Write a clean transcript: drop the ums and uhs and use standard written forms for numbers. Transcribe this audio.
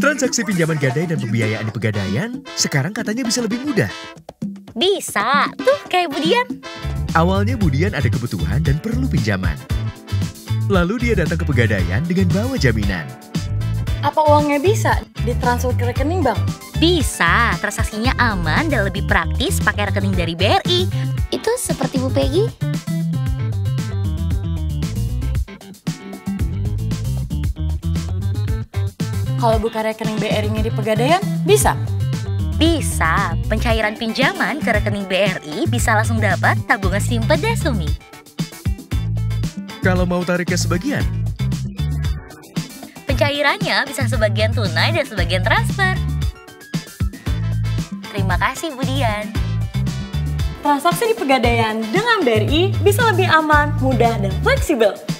Transaksi pinjaman gadai dan pembiayaan di Pegadaian sekarang katanya bisa lebih mudah. Bisa, tuh kayak Budian. Awalnya Budian ada kebutuhan dan perlu pinjaman. Lalu dia datang ke Pegadaian dengan bawa jaminan. Apa uangnya bisa ditransfer ke rekening bank? Bisa, transaksinya aman dan lebih praktis pakai rekening dari BRI. Itu seperti Bu Peggy. Kalau buka rekening BRI-nya di Pegadaian, bisa? Bisa, pencairan pinjaman ke rekening BRI bisa langsung dapat tabungan Simpeda Sumi. Kalau mau tariknya sebagian, Pencairannya bisa sebagian tunai dan sebagian transfer. Terima kasih Budian. Transaksi di Pegadaian dengan BRI bisa lebih aman, mudah, dan fleksibel.